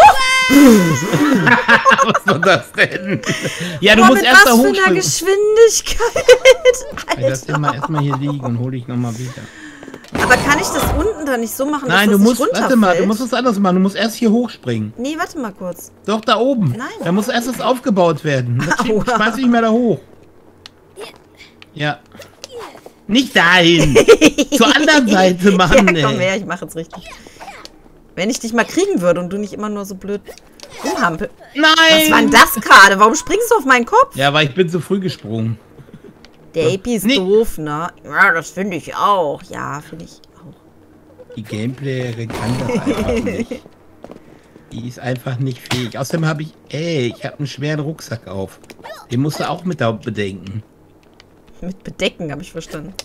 Speaker 2: Was war das denn? Ja, du
Speaker 1: Boah,
Speaker 2: musst
Speaker 1: mit
Speaker 2: erst da
Speaker 1: was für einer
Speaker 2: hochspringen.
Speaker 1: Geschwindigkeit.
Speaker 2: Ey, das
Speaker 1: Alter.
Speaker 2: immer erstmal hier liegen und hole ich nochmal wieder.
Speaker 1: Aber kann ich das unten dann nicht so machen,
Speaker 2: Nein,
Speaker 1: dass
Speaker 2: du
Speaker 1: das
Speaker 2: musst,
Speaker 1: nicht
Speaker 2: warte mal, du
Speaker 1: runterfällt?
Speaker 2: musst was anderes machen. Du musst erst hier hochspringen.
Speaker 1: Nee, warte mal kurz.
Speaker 2: Doch, da oben.
Speaker 1: Nein.
Speaker 2: Da muss erst das aufgebaut werden. Das
Speaker 1: Aua.
Speaker 2: schmeiß dich nicht mehr da hoch. Ja. Nicht dahin. Zur anderen Seite, Mann,
Speaker 1: Ja, komm
Speaker 2: ey.
Speaker 1: her, ich mache jetzt richtig. Wenn ich dich mal kriegen würde und du nicht immer nur so blöd rumhampel.
Speaker 2: Nein!
Speaker 1: Was war denn das gerade? Warum springst du auf meinen Kopf?
Speaker 2: Ja, weil ich bin zu früh gesprungen.
Speaker 1: Der Epi ist
Speaker 2: Nee.
Speaker 1: doof, ne? Ja, das finde ich auch. Ja, finde ich auch.
Speaker 2: Die Gameplayerin kann das einfach nicht. Die ist einfach nicht fähig. Außerdem habe ich... Ey, ich habe einen schweren Rucksack auf. Den musst du auch mit da bedenken.
Speaker 1: Mit Bedecken, habe ich verstanden.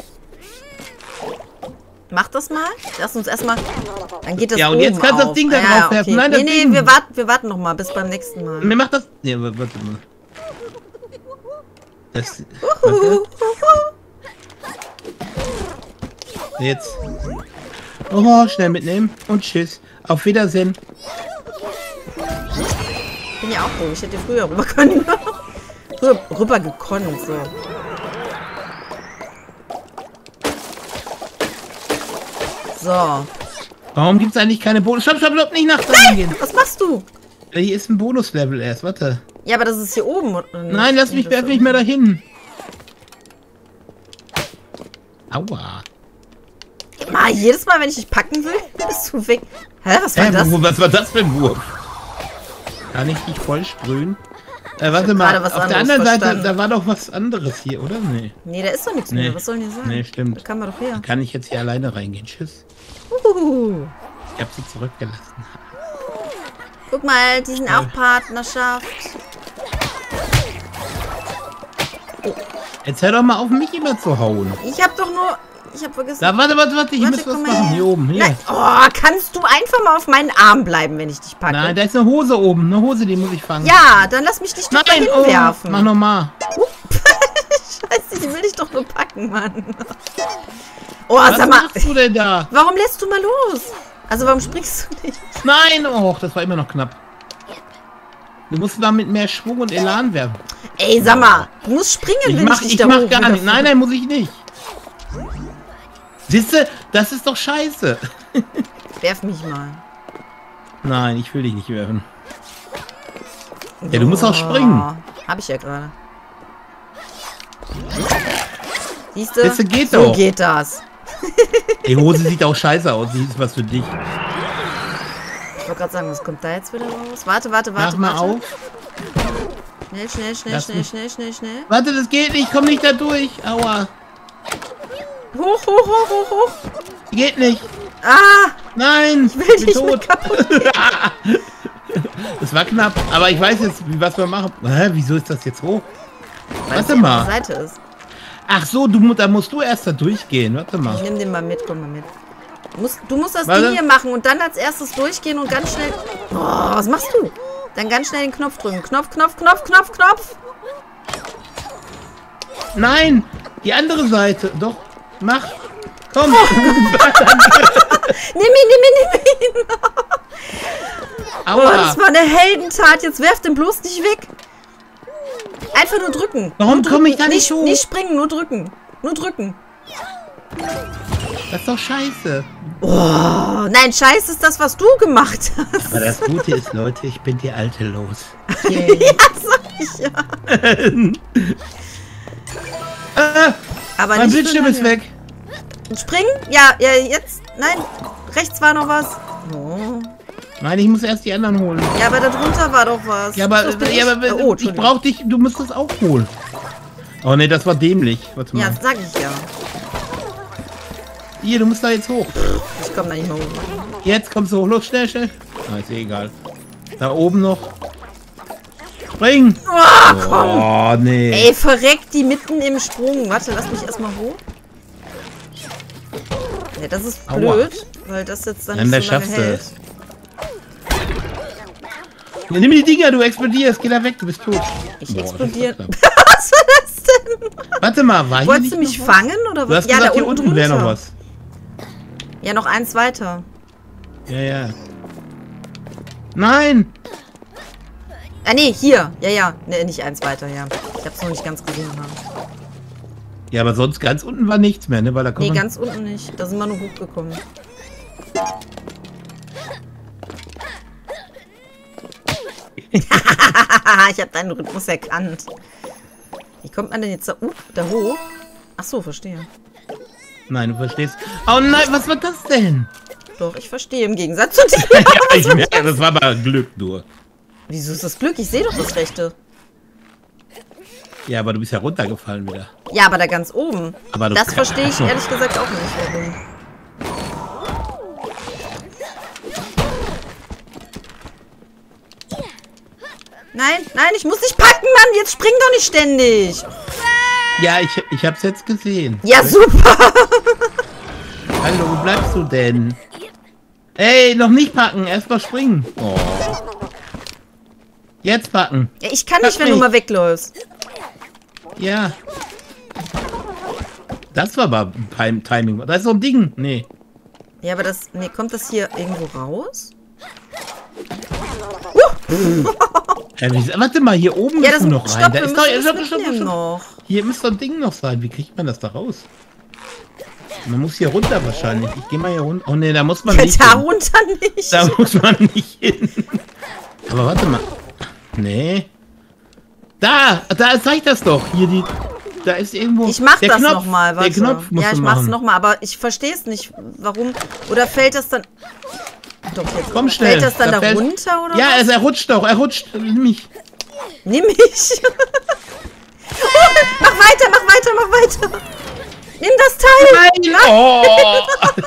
Speaker 1: Mach das mal. Lass uns erstmal... Dann geht das
Speaker 2: Ja, und
Speaker 1: oben
Speaker 2: jetzt kannst du das
Speaker 1: auf.
Speaker 2: Ding da
Speaker 1: Ah, ja,
Speaker 2: draufwerfen.
Speaker 1: okay.
Speaker 2: Nein, das
Speaker 1: nee, nee,
Speaker 2: Ding.
Speaker 1: wir warten, wir warten noch mal bis beim nächsten Mal.
Speaker 2: Mir macht das... Nee, warte mal. Das...
Speaker 1: Uhuhu.
Speaker 2: Warte. Jetzt. Oh, schnell mitnehmen. Und tschüss. Auf Wiedersehen.
Speaker 1: Ich bin ja auch froh. Ich hätte früher rüber können. Rüber, rüber gekonnt, so. So.
Speaker 2: Warum gibt es eigentlich keine Bonus? Stopp, stopp, stopp, nicht nach da gehen.
Speaker 1: Was machst du?
Speaker 2: Hier ist ein Bonuslevel erst, warte.
Speaker 1: Ja, aber das ist hier oben. oder nicht?
Speaker 2: Nein, lass mich,
Speaker 1: Das
Speaker 2: werf
Speaker 1: ist
Speaker 2: nicht mehr dahin. Aua.
Speaker 1: Mal, jedes Mal, wenn ich dich packen will, bist du weg. Hä, was war
Speaker 2: Hä,
Speaker 1: das?
Speaker 2: wo- was war das für ein Wurf? Kann ich dich voll sprühen? Äh, warte
Speaker 1: hab
Speaker 2: mal,
Speaker 1: gerade was
Speaker 2: auf der
Speaker 1: anderes
Speaker 2: anderen Seite,
Speaker 1: verstanden.
Speaker 2: da war doch was anderes hier, oder? Nee.
Speaker 1: Nee, da ist doch nichts
Speaker 2: Nee.
Speaker 1: mehr. Was soll denn hier sein?
Speaker 2: Nee,
Speaker 1: Da
Speaker 2: stimmt.
Speaker 1: kann man doch her.
Speaker 2: Kann ich jetzt hier alleine reingehen? Tschüss.
Speaker 1: Uhuhu.
Speaker 2: Ich hab sie zurückgelassen.
Speaker 1: Guck mal, die sind auch Partnerschaft.
Speaker 2: Jetzt hör doch mal auf, mich immer zu hauen.
Speaker 1: Ich hab doch nur... Ich hab vergessen...
Speaker 2: Da, warte, warte, warte, ich
Speaker 1: Warte,
Speaker 2: muss was
Speaker 1: komm mal
Speaker 2: machen.
Speaker 1: her.
Speaker 2: Hier oben, hier.
Speaker 1: Nein. Oh, kannst du einfach mal auf meinen Arm bleiben, wenn ich dich packe?
Speaker 2: Nein, da ist eine Hose oben. Eine Hose, die muss ich fangen.
Speaker 1: Ja, dann lass mich dich doch
Speaker 2: Nein,
Speaker 1: dahin
Speaker 2: oh,
Speaker 1: werfen.
Speaker 2: mach nochmal.
Speaker 1: Scheiße, die will ich doch nur packen, Mann. Oh,
Speaker 2: Was
Speaker 1: sag mal.
Speaker 2: machst du denn da?
Speaker 1: Warum lässt du mal los? Also warum springst du nicht?
Speaker 2: Nein, oh, das war immer noch knapp. Du musst da mit mehr Schwung und Elan werfen.
Speaker 1: Ey, sag mal, du musst springen,
Speaker 2: Ich
Speaker 1: wenn
Speaker 2: mach,
Speaker 1: ich dich
Speaker 2: ich
Speaker 1: da
Speaker 2: mach
Speaker 1: hoch
Speaker 2: gar
Speaker 1: wieder-
Speaker 2: nicht. Nein, nein, muss ich nicht. Siehste, das ist doch scheiße.
Speaker 1: Werf mich mal.
Speaker 2: Nein, ich will dich nicht werfen. Ja, du musst auch springen.
Speaker 1: Oh, hab ich ja gerade. Siehst du?
Speaker 2: Siehste, geht
Speaker 1: so
Speaker 2: doch.
Speaker 1: geht das.
Speaker 2: Die Hose sieht auch scheiße aus. Die ist was für dich.
Speaker 1: Ich wollte gerade sagen, was kommt da jetzt wieder raus? Warte, warte,
Speaker 2: Mach
Speaker 1: warte,
Speaker 2: mal
Speaker 1: warte.
Speaker 2: auf.
Speaker 1: Schnell, schnell, schnell,
Speaker 2: Lass
Speaker 1: schnell,
Speaker 2: mich-
Speaker 1: schnell, schnell, schnell.
Speaker 2: Warte, das geht nicht. Ich komm nicht da durch. Aua.
Speaker 1: Hoch, hoch, hoch, hoch, hoch.
Speaker 2: Geht nicht.
Speaker 1: Ah,
Speaker 2: Nein.
Speaker 1: ich will
Speaker 2: bin
Speaker 1: dich
Speaker 2: tot.
Speaker 1: mit kaputt.
Speaker 2: Es war knapp, aber ich weiß jetzt, wie- was wir machen. Hä, wieso ist das jetzt hoch?
Speaker 1: Weil es
Speaker 2: Warte
Speaker 1: die
Speaker 2: mal.
Speaker 1: andere Seite ist.
Speaker 2: Ach so, du, mu- da musst du erst da durchgehen. Warte
Speaker 1: Ich
Speaker 2: mal.
Speaker 1: nehm den mal mit, komm mal mit. Du musst, du musst das
Speaker 2: Warte.
Speaker 1: Ding hier machen und dann als erstes durchgehen und ganz schnell... Oh, was machst du? Dann ganz schnell den Knopf drücken. Knopf, Knopf, Knopf, Knopf, Knopf.
Speaker 2: Nein, die andere Seite. Doch, mach. Komm.
Speaker 1: Nimm ihn, nimm ihn, nimm ihn. Oh, das
Speaker 2: Aua.
Speaker 1: war eine Heldentat. Jetzt werf den bloß nicht weg. Einfach nur drücken.
Speaker 2: Warum
Speaker 1: Nur
Speaker 2: komme ich
Speaker 1: drücken.
Speaker 2: da nicht hoch?
Speaker 1: Nicht springen, nur drücken. Nur drücken.
Speaker 2: Das ist doch scheiße.
Speaker 1: Oh, nein, scheiße ist das, was du gemacht hast.
Speaker 2: Aber das Gute ist, Leute, ich bin die Alte los.
Speaker 1: Ja, sag ich ja.
Speaker 2: Ah,
Speaker 1: Aber
Speaker 2: mein
Speaker 1: nicht
Speaker 2: Bildschirm
Speaker 1: so
Speaker 2: ist
Speaker 1: lange.
Speaker 2: weg.
Speaker 1: Springen? Ja, ja, jetzt. Nein, rechts war noch was. Oh.
Speaker 2: Nein, ich muss erst die anderen holen.
Speaker 1: Ja, aber da drunter war doch was.
Speaker 2: Ja, aber,
Speaker 1: Das bin
Speaker 2: ja,
Speaker 1: ich.
Speaker 2: aber
Speaker 1: Oh,
Speaker 2: ich
Speaker 1: Entschuldigung.
Speaker 2: brauch dich, du musst das auch holen. Oh ne, das war dämlich. Warte
Speaker 1: Ja,
Speaker 2: mal.
Speaker 1: sag ich ja.
Speaker 2: Hier, du musst da jetzt hoch.
Speaker 1: Ich komm da nicht mehr hoch.
Speaker 2: Jetzt kommst du hoch. Los, schnell, schnell. Ah, ist eh egal. Da oben noch. Spring!
Speaker 1: Oh, komm.
Speaker 2: Oh, nee.
Speaker 1: Ey, verreckt die mitten im Sprung. Warte, lass mich erstmal hoch. Ja, das ist
Speaker 2: Aua.
Speaker 1: blöd, weil das jetzt dann
Speaker 2: Dann
Speaker 1: nicht so lange
Speaker 2: schaffst du
Speaker 1: hält.
Speaker 2: es. Ja, nimm die Dinger, du explodierst. Geh da weg, du bist tot.
Speaker 1: Ich
Speaker 2: Boah, das
Speaker 1: explodiere.
Speaker 2: ist knapp.
Speaker 1: Was war das denn?
Speaker 2: Warte mal, war hier
Speaker 1: Wolltest
Speaker 2: nicht
Speaker 1: du mich
Speaker 2: noch was?
Speaker 1: fangen oder
Speaker 2: Du
Speaker 1: was?
Speaker 2: hast
Speaker 1: Ja,
Speaker 2: gesagt,
Speaker 1: da
Speaker 2: hier
Speaker 1: unten
Speaker 2: unten wäre noch
Speaker 1: drunter.
Speaker 2: was.
Speaker 1: Ja, noch eins weiter.
Speaker 2: Ja, ja. Nein!
Speaker 1: Ah, nee, hier. Ja, ja. Nee, nicht eins weiter, ja. Ich hab's noch nicht ganz gesehen. Haben.
Speaker 2: Ja, aber sonst ganz unten war nichts mehr, ne? Weil da kommt
Speaker 1: Nee,
Speaker 2: man-
Speaker 1: ganz unten nicht. Da sind wir nur hochgekommen. Ich hab deinen Rhythmus erkannt. Wie kommt man denn jetzt da, uh, da hoch? Ach so, verstehe.
Speaker 2: Nein, du verstehst. Oh nein, was war das denn?
Speaker 1: Doch, ich verstehe im Gegensatz zu dir.
Speaker 2: Ja, ich merke, das war aber Glück nur.
Speaker 1: Wieso ist das Glück? Ich sehe doch das Rechte.
Speaker 2: Ja, aber du bist ja runtergefallen wieder.
Speaker 1: Ja, aber da ganz oben.
Speaker 2: Aber du
Speaker 1: das
Speaker 2: kann-
Speaker 1: verstehe ich
Speaker 2: Ach so.
Speaker 1: ehrlich gesagt auch nicht, warum. Nein, nein, ich muss dich packen, Mann. Jetzt spring doch nicht ständig.
Speaker 2: Ja, ich, ich hab's jetzt gesehen.
Speaker 1: Ja, super.
Speaker 2: Hallo, wo bleibst du denn? Ey, noch nicht packen, erst mal springen. Oh. Jetzt packen.
Speaker 1: Ja, ich kann nicht,
Speaker 2: Pack
Speaker 1: wenn du
Speaker 2: mich.
Speaker 1: mal wegläufst.
Speaker 2: Ja. Das war aber Tim- Timing. Da ist so ein Ding. Nee.
Speaker 1: Ja, aber das... Nee, kommt das hier irgendwo raus?
Speaker 2: Äh, wie- warte mal, hier oben
Speaker 1: Ja,
Speaker 2: müssen
Speaker 1: das...
Speaker 2: wir noch rein.
Speaker 1: Stopp,
Speaker 2: Da
Speaker 1: wir
Speaker 2: ist
Speaker 1: müssen
Speaker 2: doch,
Speaker 1: das
Speaker 2: stopp, stopp,
Speaker 1: mitnehmen
Speaker 2: stopp.
Speaker 1: noch.
Speaker 2: Hier müsste ein Ding noch sein. Wie kriegt man das da raus? Man muss hier runter wahrscheinlich. Ich gehe mal hier runter. Oh ne, da muss man
Speaker 1: Ja,
Speaker 2: nicht
Speaker 1: da
Speaker 2: hin.
Speaker 1: runter nicht.
Speaker 2: Da muss man nicht hin. Aber warte mal. Nee. Da, da zeig das doch. Hier die. Da ist irgendwo.
Speaker 1: Ich mach
Speaker 2: der
Speaker 1: das
Speaker 2: Knopf,
Speaker 1: nochmal, warte.
Speaker 2: Der Knopf muss
Speaker 1: ja, ich
Speaker 2: du
Speaker 1: mach's
Speaker 2: machen.
Speaker 1: nochmal, aber ich verstehe es nicht, warum. Oder fällt das dann... Doch, jetzt.
Speaker 2: Komm schnell.
Speaker 1: Fällt das dann da,
Speaker 2: fällt-
Speaker 1: runter, oder
Speaker 2: Ja,
Speaker 1: was?
Speaker 2: es, er rutscht doch. Er rutscht. Nimm mich.
Speaker 1: Nimm mich. Mach weiter, mach weiter, mach weiter. Nimm das Teil.
Speaker 2: Nein. Oh.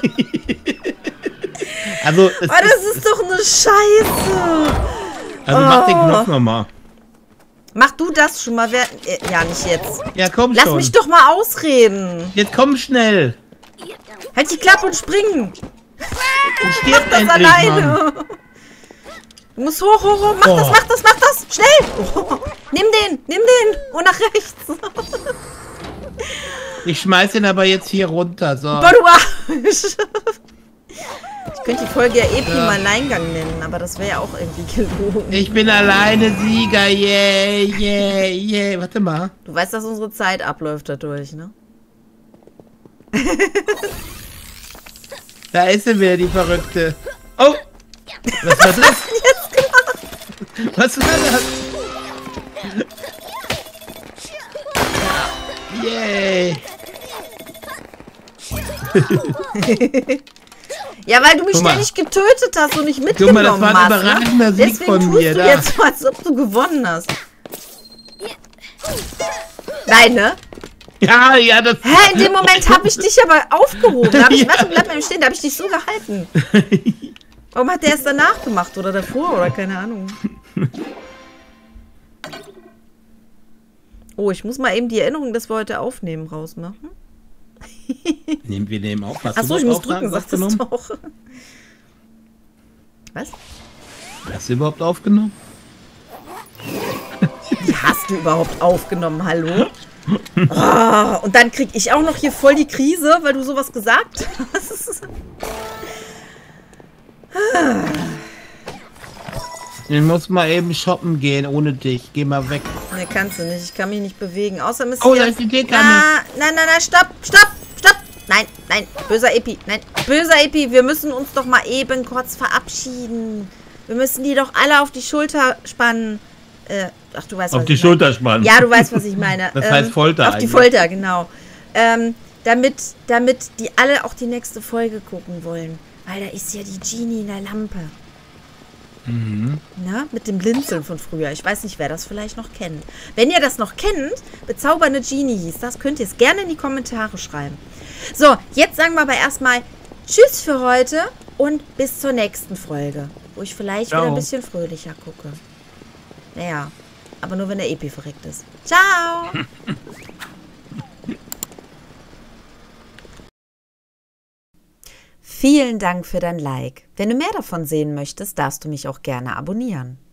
Speaker 2: also, es
Speaker 1: Oh, das ist doch eine Scheiße.
Speaker 2: also mach den
Speaker 1: Oh.
Speaker 2: Knopf nochmal.
Speaker 1: Mach du das schon mal. Wer, äh, ja, nicht jetzt.
Speaker 2: Ja, komm
Speaker 1: Lass
Speaker 2: schon.
Speaker 1: mich doch mal ausreden.
Speaker 2: Jetzt komm schnell.
Speaker 1: Halt die Klappe und springen.
Speaker 2: Und stirb
Speaker 1: Das
Speaker 2: endlich, Mann.
Speaker 1: alleine. Du musst hoch, hoch, hoch. Mach
Speaker 2: Oh.
Speaker 1: das, mach das, mach das. Schnell. Oh. Nimm den, nimm den. Und nach rechts.
Speaker 2: Ich schmeiß ihn aber jetzt hier runter. So.
Speaker 1: Boah, du Arsch. Ich könnte die Folge ja eh Pi mal Alleingang nennen, aber das wäre ja auch irgendwie gelogen.
Speaker 2: Ich bin alleine Sieger. Yeah, yeah, yeah. Warte mal.
Speaker 1: Du weißt, dass unsere Zeit abläuft dadurch, ne?
Speaker 2: Da ist sie wieder, die Verrückte. Oh! Was war das? Was war das? Yay!
Speaker 1: Ja, weil du mich
Speaker 2: Guck mal.
Speaker 1: ständig getötet hast und nicht
Speaker 2: Guck mal,
Speaker 1: mitgenommen
Speaker 2: das war ein
Speaker 1: hast. Ne?
Speaker 2: überragender Sieg
Speaker 1: Deswegen
Speaker 2: von
Speaker 1: tust
Speaker 2: mir,
Speaker 1: du
Speaker 2: da.
Speaker 1: jetzt so, als ob du gewonnen hast. Nein, ne?
Speaker 2: Ja, ja, das...
Speaker 1: Hä, in dem Moment habe ich dich aber aufgehoben. Da hab ich,
Speaker 2: Ja.
Speaker 1: warte, bleib mal stehen, da habe ich dich so gehalten. Warum hat der es danach gemacht oder davor oder keine Ahnung? Oh, ich muss mal eben die Erinnerung, dass wir heute aufnehmen, rausmachen.
Speaker 2: Nehmen wir nehmen auf.
Speaker 1: Achso, ich muss drücken, sagt es doch. Was?
Speaker 2: Hast du überhaupt aufgenommen?
Speaker 1: Wie hast du überhaupt aufgenommen? Hallo? Oh, und dann krieg ich auch noch hier voll die Krise, weil du sowas gesagt hast.
Speaker 2: Ich muss mal eben shoppen gehen ohne dich. Geh mal weg.
Speaker 1: Ne, kannst du nicht. Ich kann mich nicht bewegen. Außerdem ist
Speaker 2: Oh,
Speaker 1: hier...
Speaker 2: da ist die Teekanne.
Speaker 1: Ah, nein, nein, nein, stopp, stopp, stopp. Nein, nein, böser Epi. Nein, böser Epi, wir müssen uns doch mal eben kurz verabschieden. Wir müssen die doch alle auf die Schulter spannen. Äh, ach, du weißt, was
Speaker 2: Auf die
Speaker 1: ich meine.
Speaker 2: Schulter spannen.
Speaker 1: Ja, du weißt, was ich meine.
Speaker 2: Das
Speaker 1: ähm,
Speaker 2: heißt Folter
Speaker 1: Auf die
Speaker 2: eigentlich.
Speaker 1: Folter, genau. Ähm, damit, damit die alle auch die nächste Folge gucken wollen. Weil da ist ja die Genie in der Lampe.
Speaker 2: Mhm.
Speaker 1: Na, mit dem Blinzeln von früher. Ich weiß nicht, wer das vielleicht noch kennt. Wenn ihr das noch kennt, bezaubernde Genie hieß das, könnt ihr es gerne in die Kommentare schreiben. So, jetzt sagen wir aber erstmal Tschüss für heute und bis zur nächsten Folge, wo ich vielleicht
Speaker 2: Ciao.
Speaker 1: wieder ein bisschen fröhlicher gucke. Naja, aber nur wenn der Epi verreckt ist. Ciao! Vielen Dank für dein Like. Wenn du mehr davon sehen möchtest, darfst du mich auch gerne abonnieren.